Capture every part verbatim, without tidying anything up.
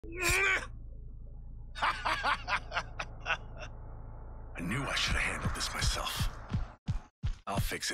I knew I should have handled this myself. I'll fix it.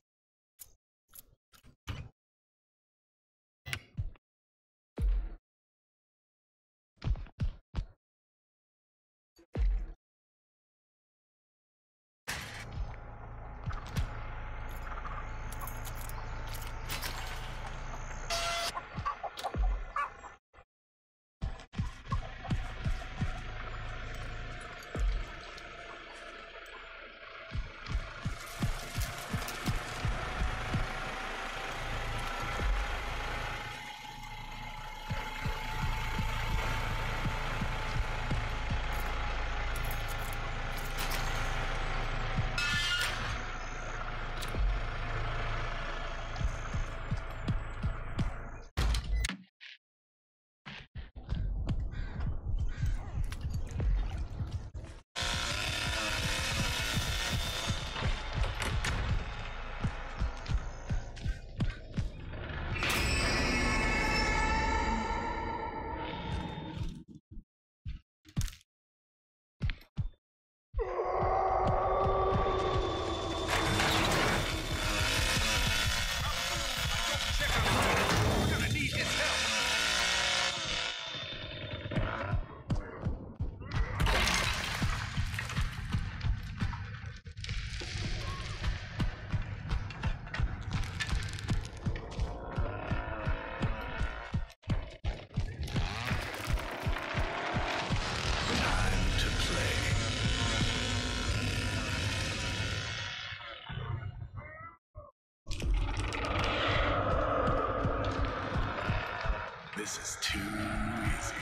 This is too easy.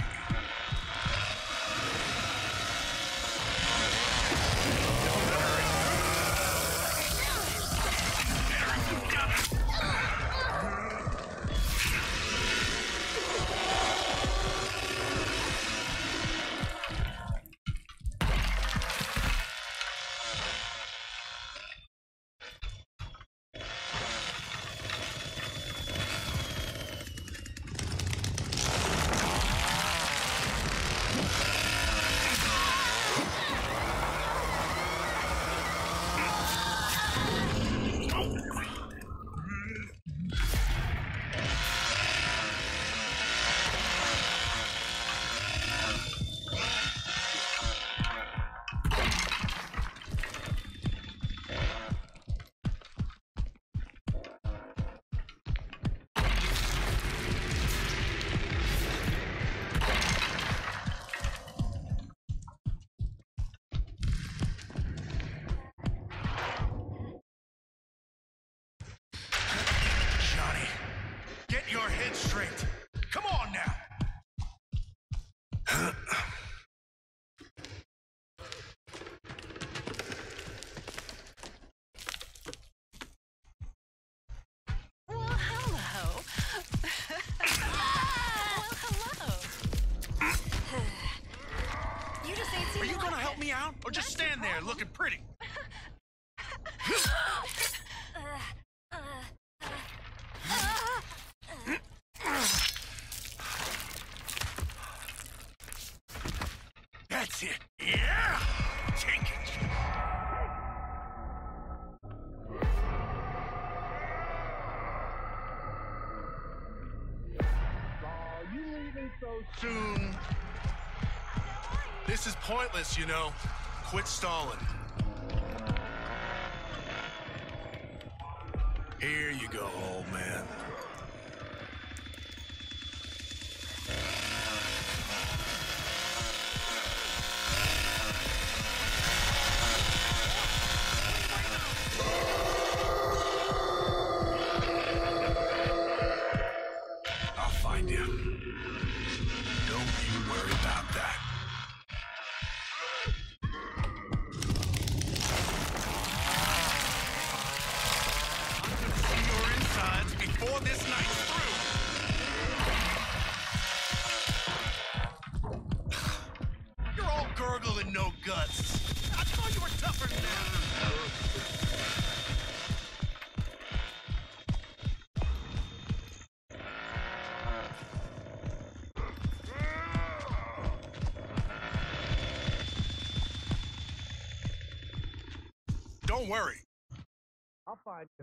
Your head straight. Come on now. Well, hello. Well, hello. You just ain't seen Are you me gonna like help it. me out, or just That's stand the there problem. looking pretty? That's it. Yeah! Take it. Are you leaving so soon? This is pointless, you know. Quit stalling. Here you go, old man. I'll find you. Don't you worry about that. I'm gonna see your insides before this night's through. You're all gurgle and no guts. I thought you were tougher than that. Don't worry. I'll find you.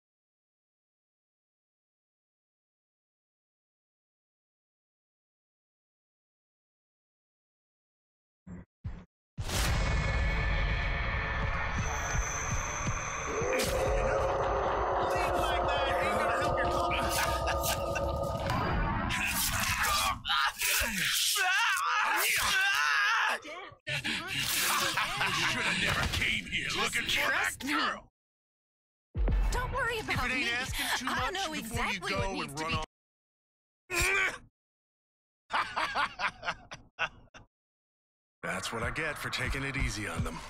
Should have never came here looking for that trust me. girl. Don't worry about If it ain't me. asking too I much know before exactly you what go needs and to run be. off. That's what I get for taking it easy on them.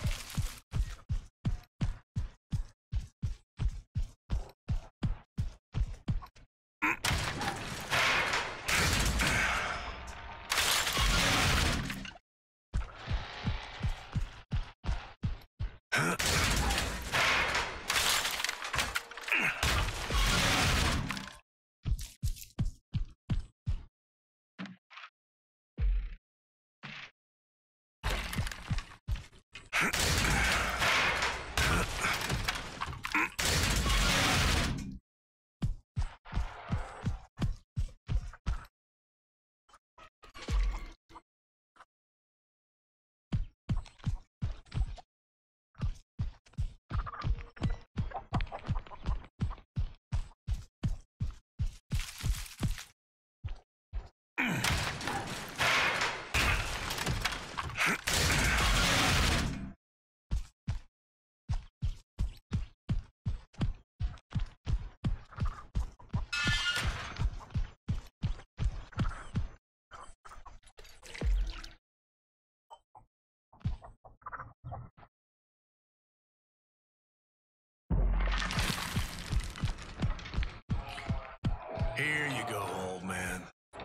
Here you go, old man.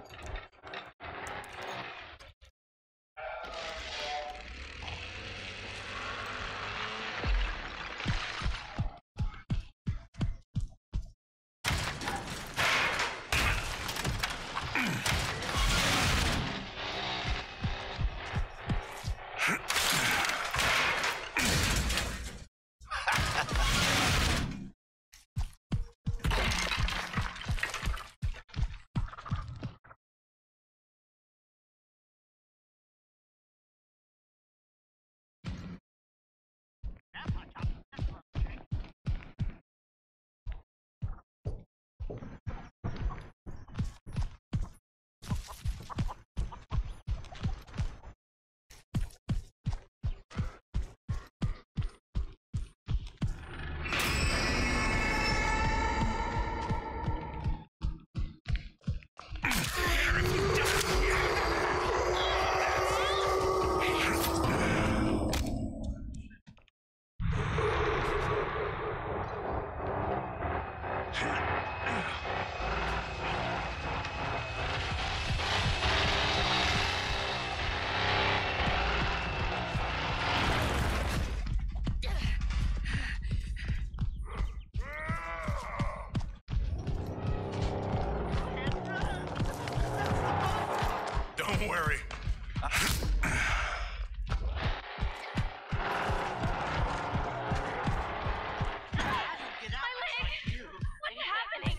Don't worry. What's happening?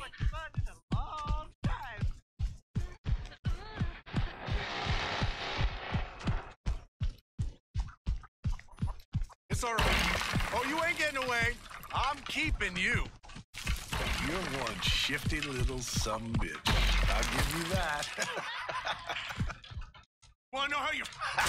It's all right. Oh, you ain't getting away. I'm keeping you. You're one shifty little sumbitch. I'll give you that. Wanna know how you...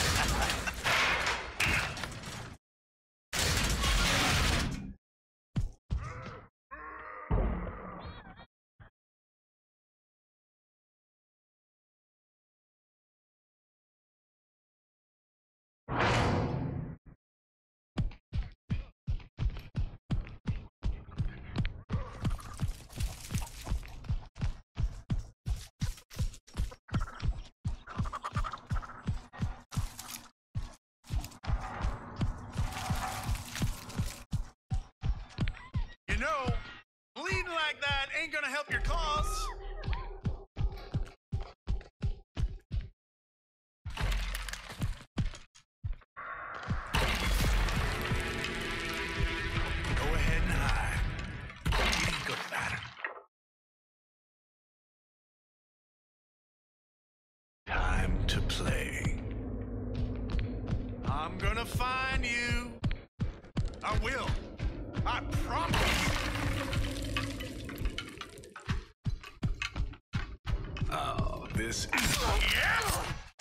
You know, bleeding like that ain't gonna help your cause. time to play. I'm gonna find you. I will. I promise. Oh, this is... Yeah!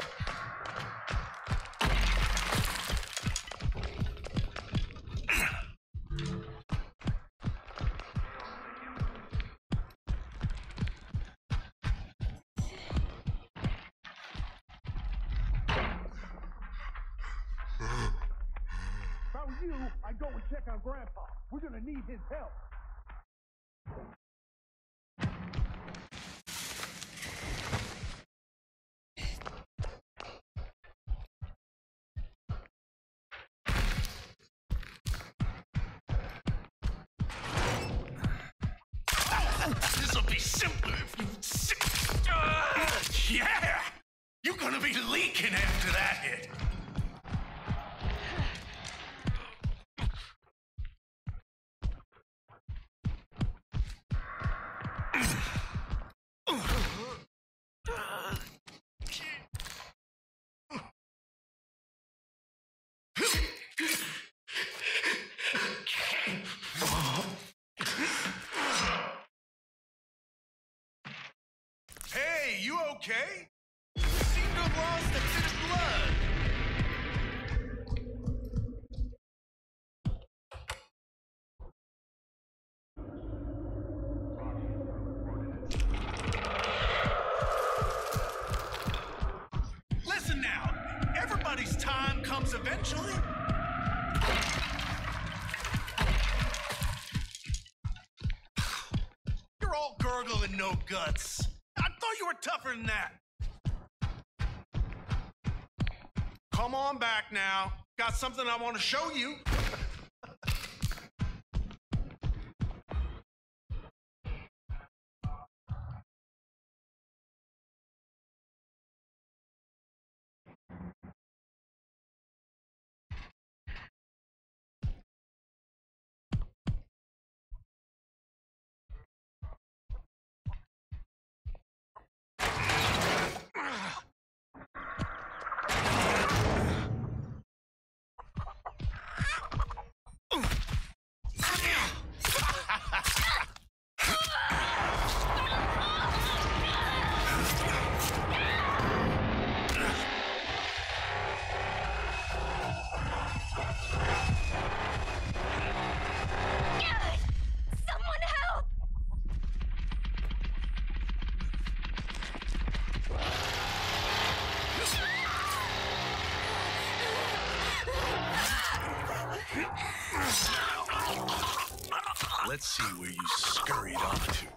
If I was you, I'd go and check on Grandpa. We're gonna need his help. This'll be simpler if you... Si- uh, yeah! You're gonna be leaking after that hit. Hey, you okay? You seem to have lost a bit of blood. Listen now, everybody's time comes eventually. You're all gurgle and no guts. I thought you were tougher than that. Come on back now. Got something I want to show you. Someone help! Let's see where you scurried off to.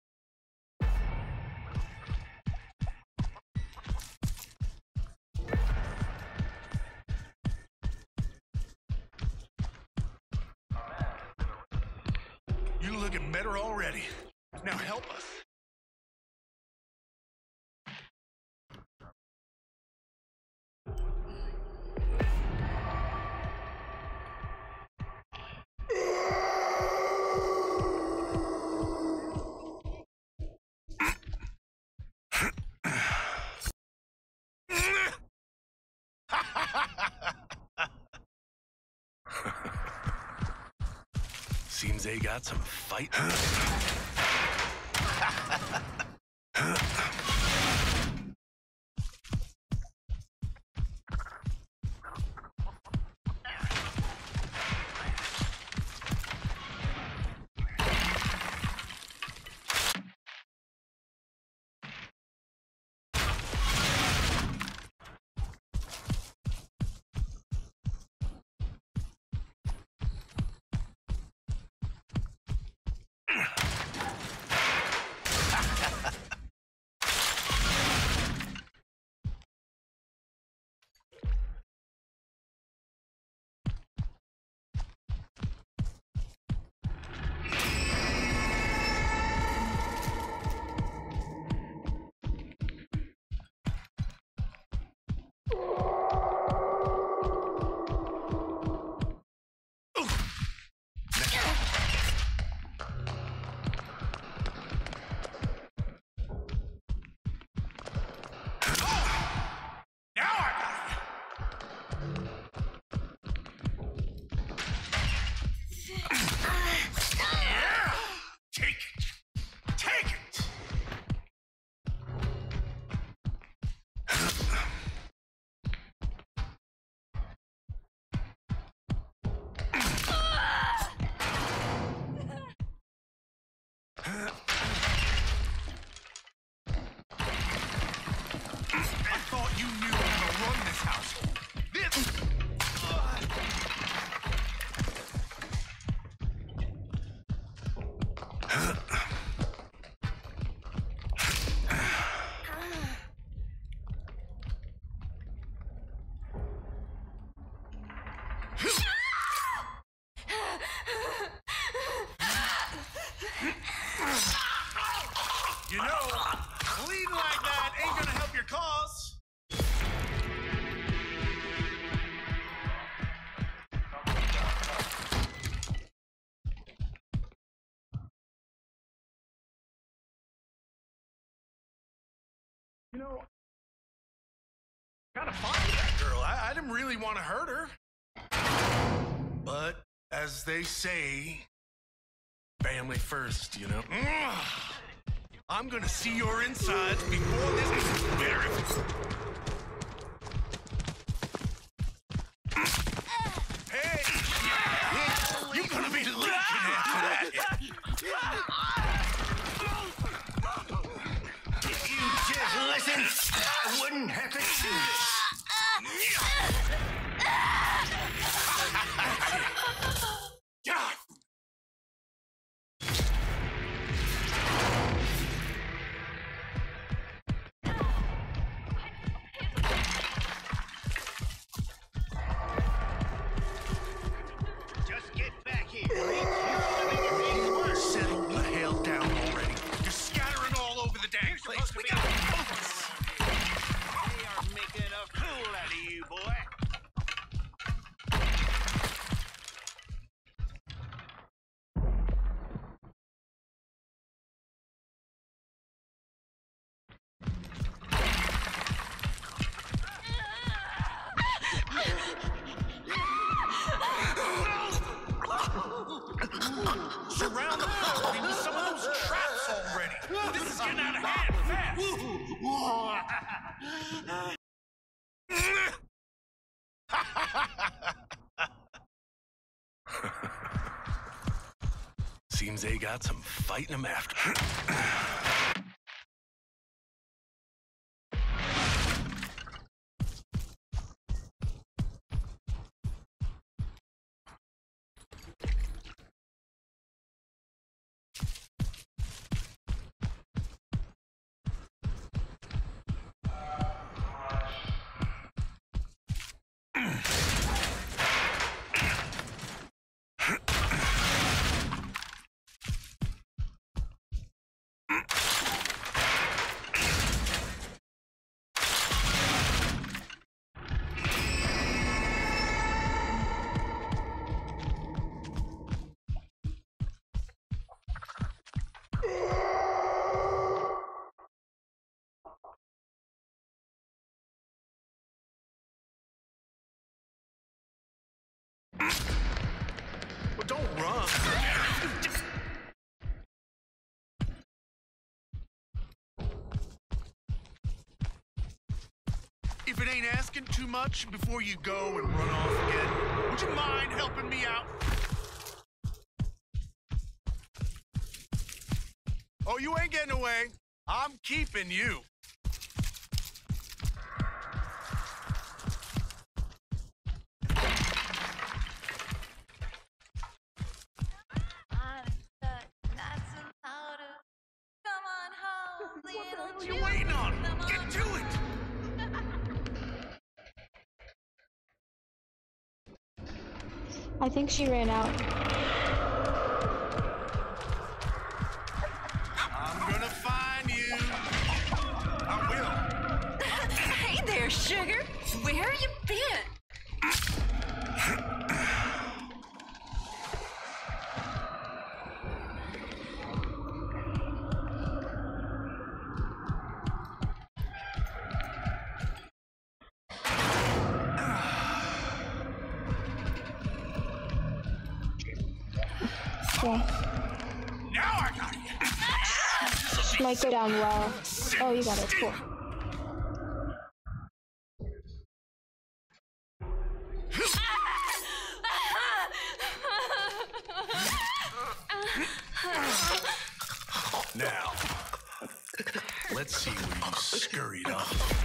You're looking better already. Now help us. Seems they got some fight. I thought you knew how to run this household. This... You know, bleeding like that ain't gonna help your cause. You know, gotta find that girl. I, I didn't really want to hurt her. But, as they say, family first, you know? I'm gonna see your insides before this is buried. Hey! Yeah, you're gonna be leaking after that. If you just listen, I wouldn't have to do this. God! Just get back here. You're making things worse. Settle the hell down already. You're scattering all over the damn place. We gotta focus. They are making a fool out of you, boy. Surround the property with some of those traps already. This is getting out of hand fast. Seems they got some fighting them after. But don't run. If it ain't asking too much before you go and run off again, would you mind helping me out? Oh, you ain't getting away. I'm keeping you. What are you waiting on? Get to it! I think she ran out. I'm gonna find you. I will. Hey there, sugar. Where you been? Yeah. Now I got it. Might go down well. Oh, you got it. Cool. scurried off.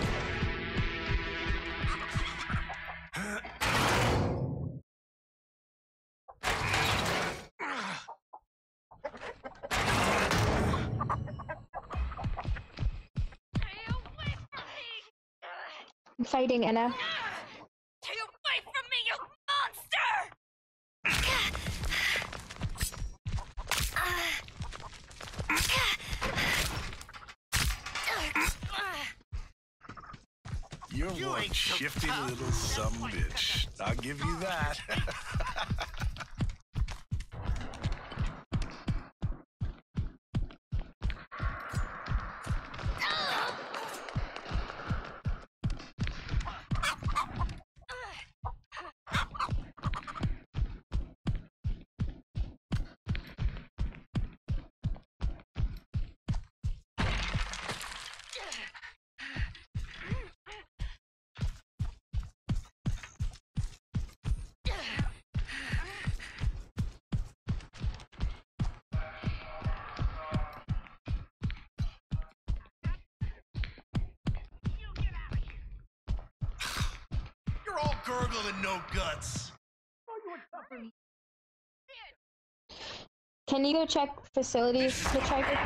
I'm fighting Anna. Stay away from me, you monster! You're You one ain't so shifty tough. little some bitch. I'll give you that. You're all gurgle and no guts. Can you go check facilities, Hitchhiker?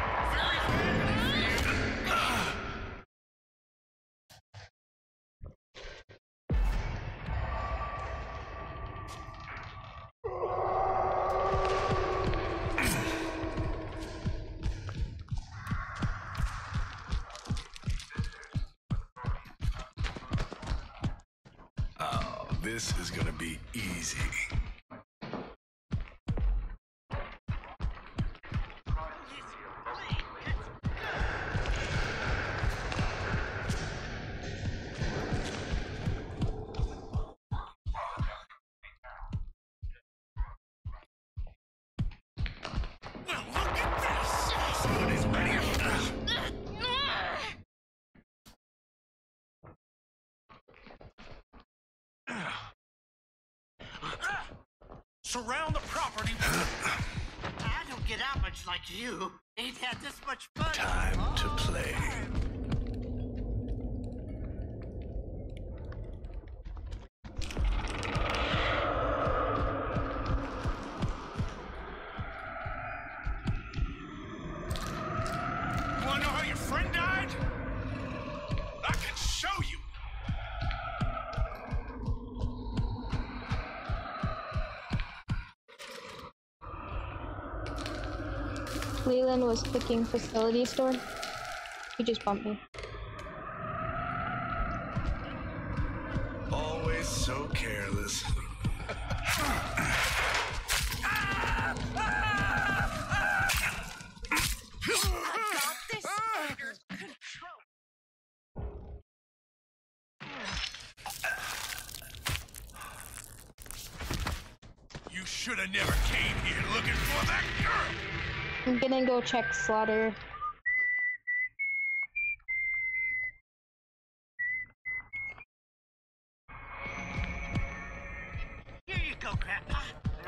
Oh, this is gonna be easy. Well, look at this! Somebody's ready. Surround the property. I don't get out much like you. Ain't had this much fun. Time to play. You wanna know how your friend died? I can show you. Leland was clicking facility store. He just bumped me. Always so careless. You should have never came here looking for that girl. I'm gonna go check Slaughter. Here you go, Grandpa.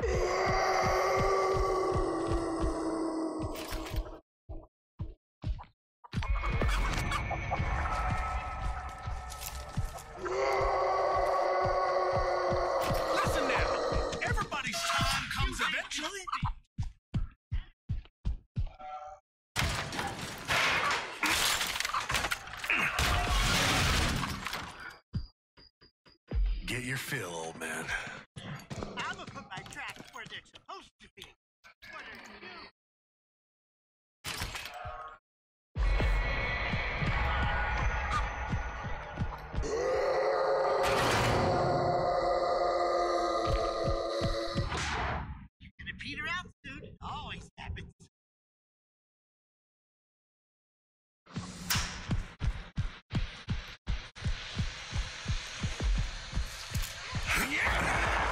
Listen now. Everybody's time comes eventually. Get your fill, old man. I'm gonna put my tracks where they're supposed to be. What are you? You're gonna peter out soon. It always happens. Yeah.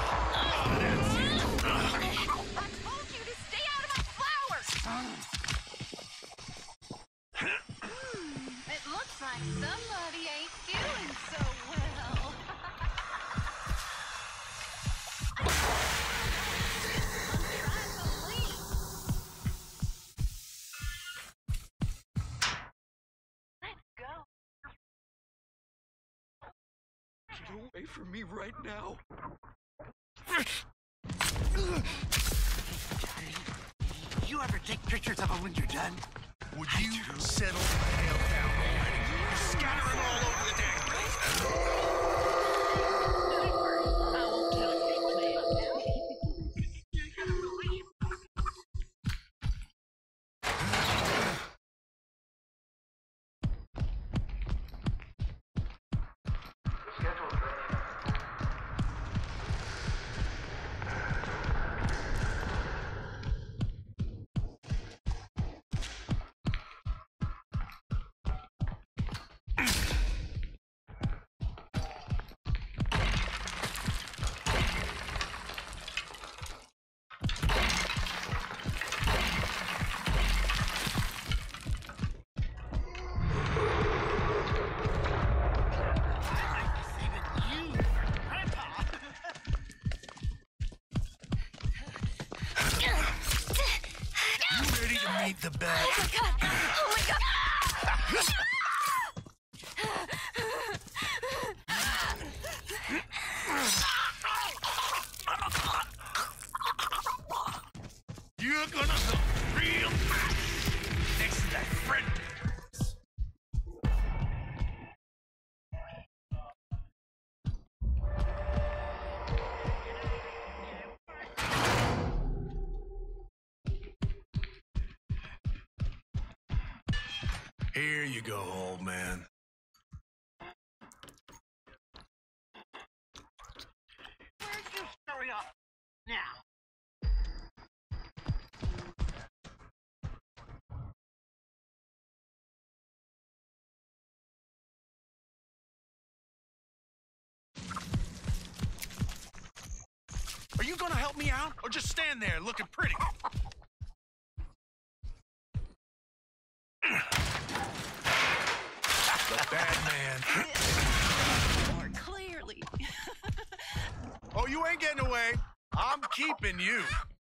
away from me right now. You ever take pictures of them when you're done? Would you settle the hell down already? You're scattering all over the damn place. I won't tell you, The bed. Oh my god! Oh my god! You're gonna look real bad next to that friend. Here you go, old man. Where'd you scurry off now? Are you gonna help me out, or just stand there looking pretty? The bad man. More clearly. Oh, you ain't getting away. I'm keeping you.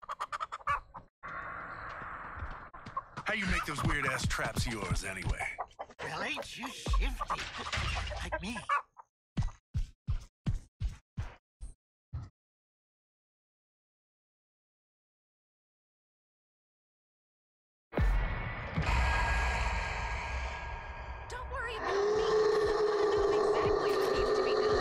How you make those weird-ass traps of yours, anyway? Well, ain't you shifty? Like me. Don't worry about me. I know exactly what needs to be done.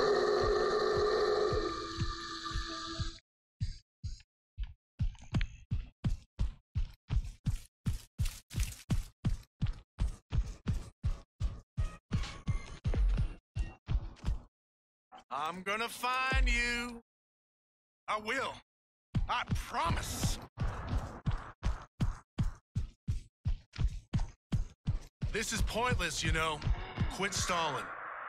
I'm gonna find you. I will. I promise. This is pointless, you know. Quit stalling.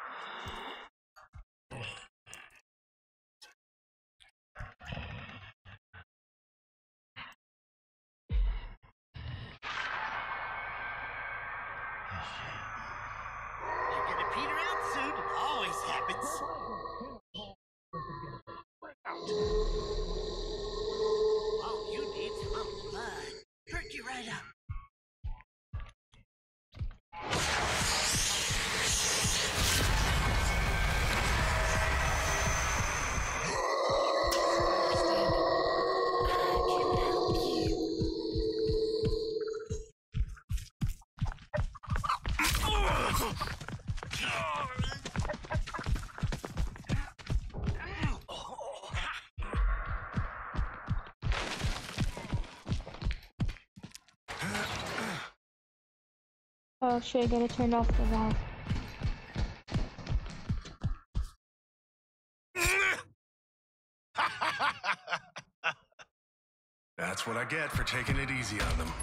You're gonna peter out soon. It always happens. All you need is a little blood. Perk you right up. Oh shit, I gotta turn off the valve. That's what I get for taking it easy on them.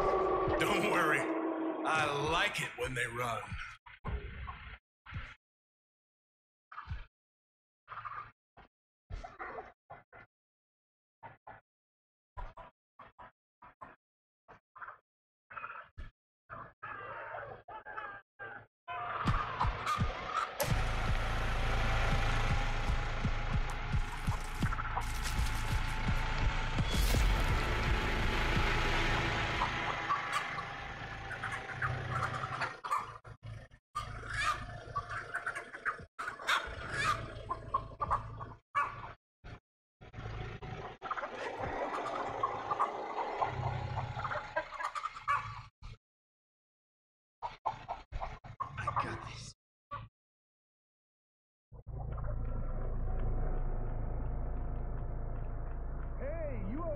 Don't worry. I like it when they run.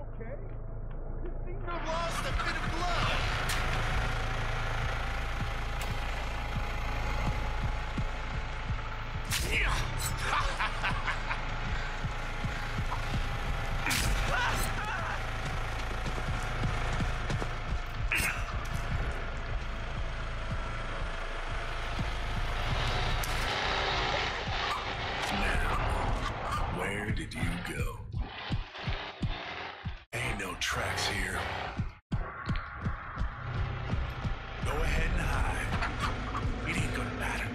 okay? You lost a bit of blood. Where did you go? Ain't no tracks here. Go ahead and hide. It ain't gonna matter.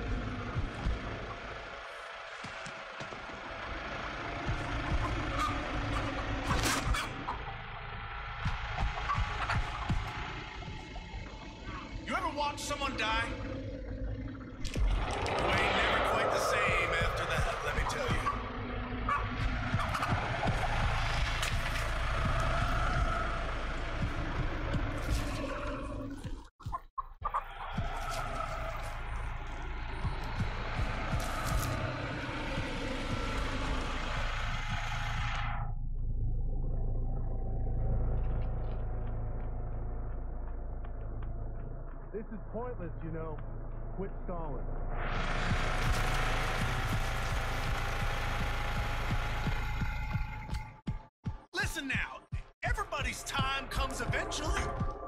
You ever watch someone die? You ain't never quite the same after that, let me tell you. This is pointless, you know. Quit stalling. Listen now, everybody's time comes eventually.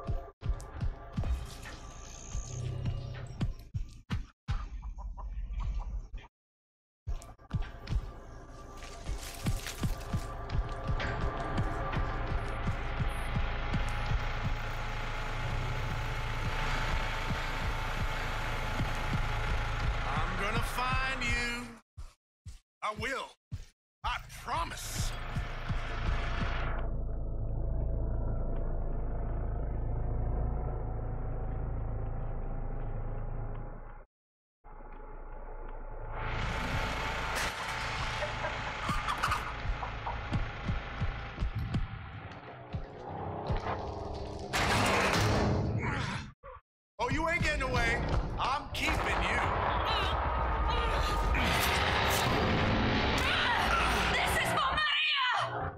I'm gonna find you. I will. I promise. Oh, you ain't getting away. I'm keeping you. This is for Maria!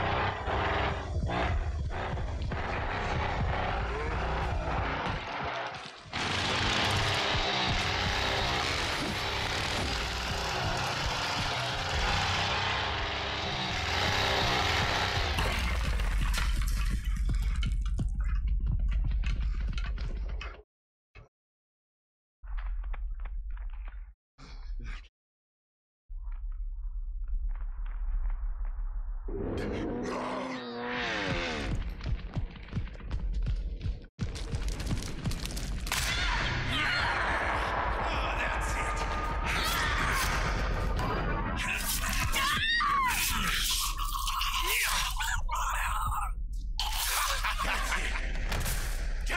Oh, that's it. That's it.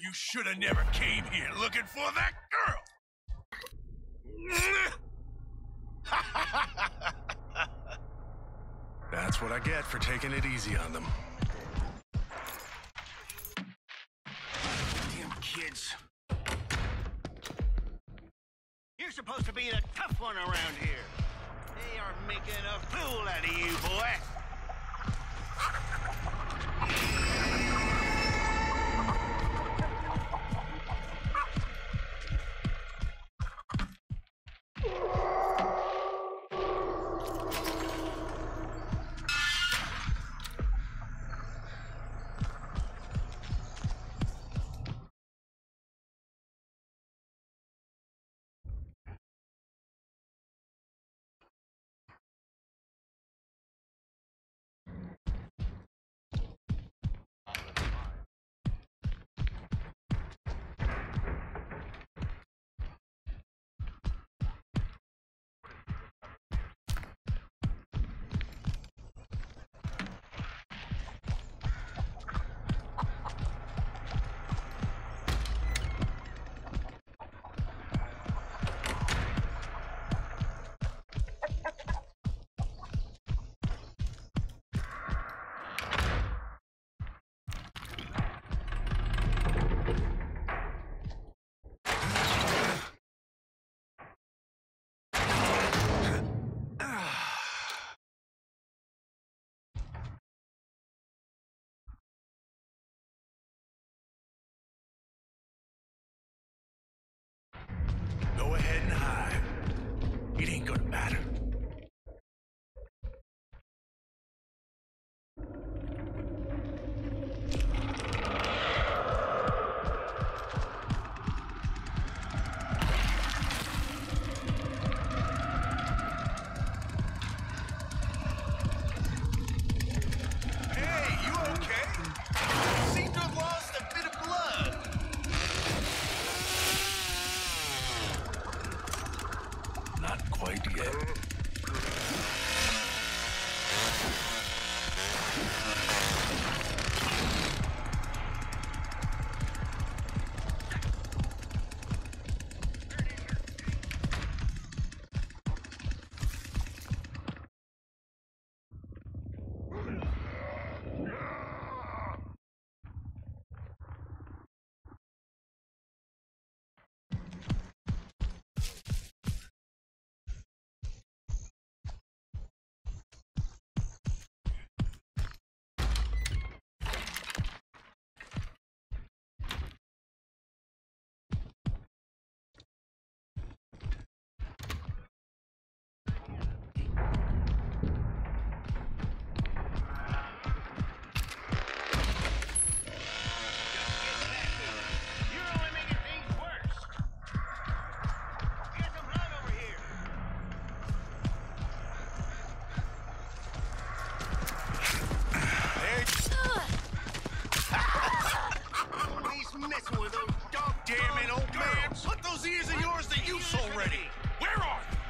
You should have never came here looking for that girl. That's what I get for taking it easy on them. Damn kids. You're supposed to be the tough one around here. They are making a fool out of you, boy. Go ahead and hide. It ain't gonna matter. Hey, you okay? Seem to have lost a bit of blood. Not quite yet. You're only making things worse. Get some blood over here. Hey, He's messing with those dog damn it, old man! girls. Put those ears of yours to use already! Where are you?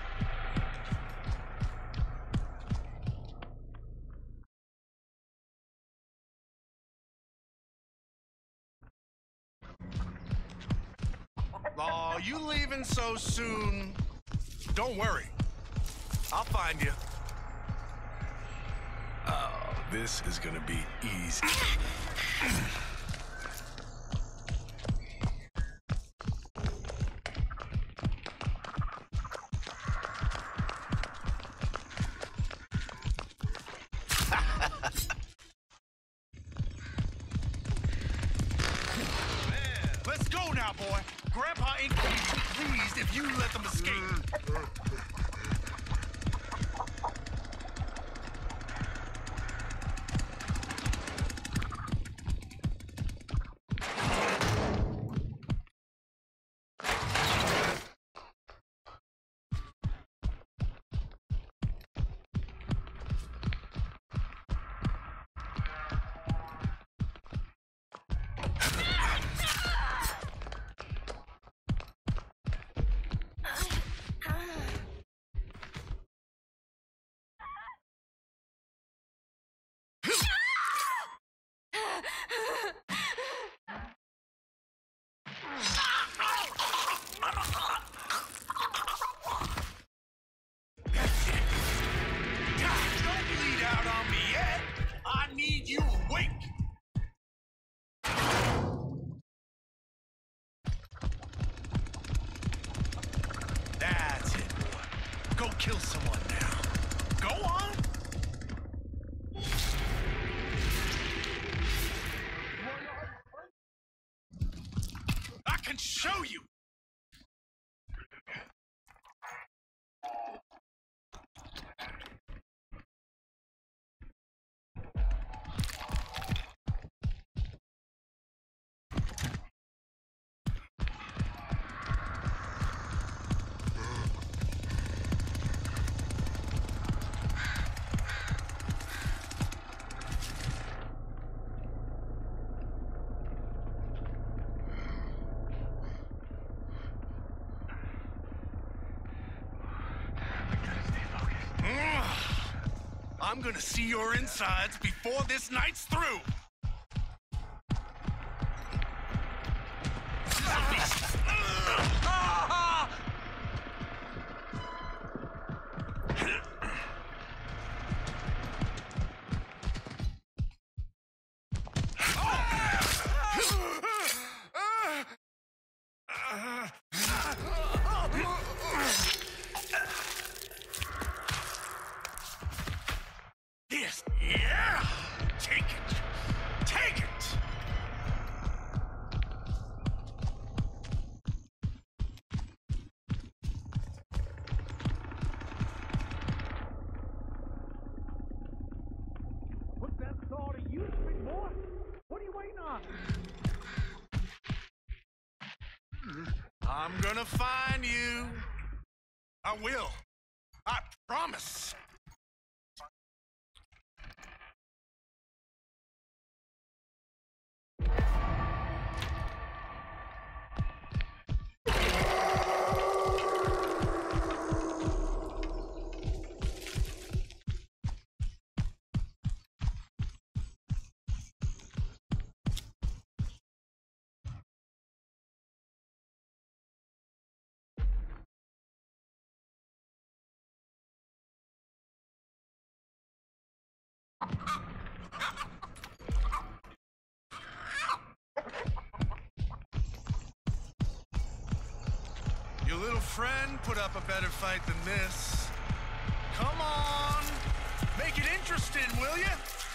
Oh, you leaving so soon? Don't worry. I'll find you. Oh, this is gonna be easy. Let's go now, boy. Grandpa ain't gonna be pleased if you let them escape. kill someone now. Go on. I can show you. I'm gonna see your insides before this night's through. This, yeah! Take it! Take it! Put that saw to use, big boy. What are you waiting on? I'm gonna find you. I will. I promise. Your little friend put up a better fight than this. Come on! Make it interesting, will you?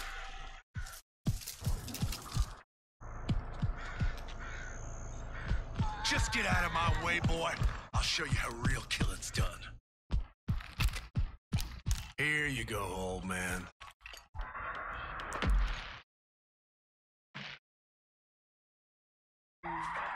Just get out of my way, boy. I'll show you how real killing's done. Here you go, old man. You've